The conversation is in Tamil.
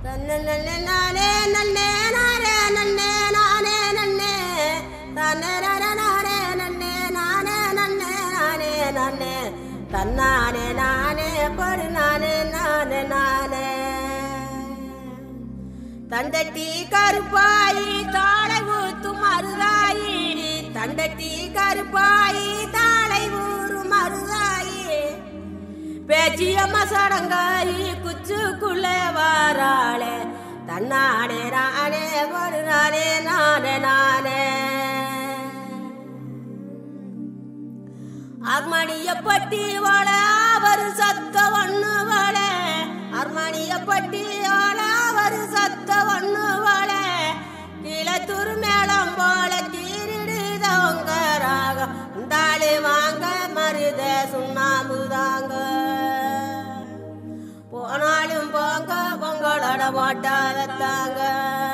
தன்ன நல்ல நானே நன்னே நானே நன்னே நானே நன்னே தன்னே நானே நன்னே நானே நன்னே நானே நன்னே தன்னானே நானே படு நானே நானே நானே தண்டட்டி கருப்பாயி தாளை ஊத்தும் மருதாயி தண்டட்டி கருப்பாயி தாளை ஊறும் மருதாயி பேச்சியம்மா சடங்காயி குச்சுக்குள்ளே வாராளே தன்னானே நானே படு நானே நானே நானே அர்மணிய பட்டி வாழ அவர் சத்த ஒண்ணு வாழ அர்மணிய பட்டி வாழ அவர் சத்த ஒண்ணு வாழ கீழத்தூர் மேளம் போல கீரிடுதவங்க ராகம் உண்டாளி வாங்க மருத சுண்ணாம்புதாங்க போனாலும் போங்க பொங்கலோட போட்டா வைத்தாங்க